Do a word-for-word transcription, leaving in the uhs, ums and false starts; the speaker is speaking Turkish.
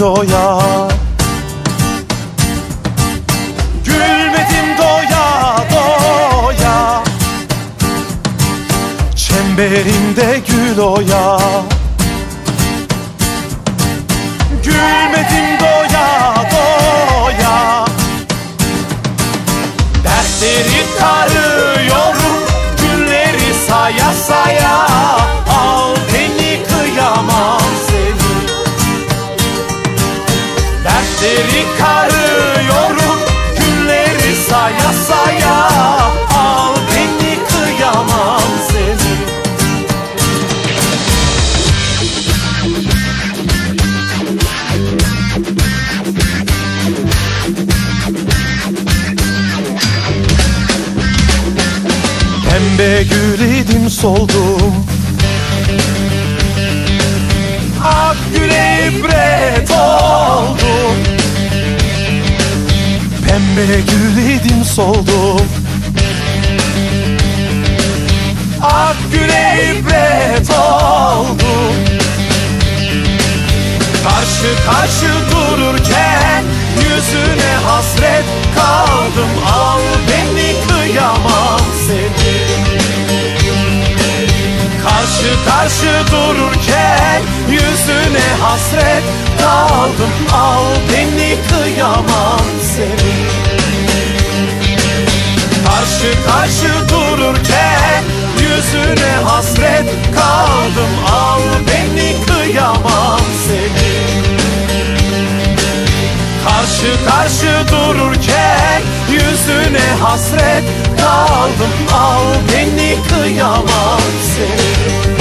oya. Gülmedim doya doya, çemberinde gül oya. Gülmedim doya doya, dertleri tarıyorum, günleri saya saya. Al beni, kıyamam seni. Dertleri karıyorum, günleri saya saya. Al beni, kıyamam seni. Pembe gül idim, soldum. Ak güle ibret oldum. Pembe gül idim, soldum. Ak güle ibret oldum. Karşı karşı dururken yüzüne hasret kaldım. Al beni, kıyamam seni. Karşı karşı dururken yüzüne hasret kaldım. Al beni, kıyamam seni. Karşı karşı dururken yüzüne hasret kaldım. Al beni, kıyamam seni. Karşı karşı dururken yüzüne hasret kaldım. Al beni, kıyamam seni.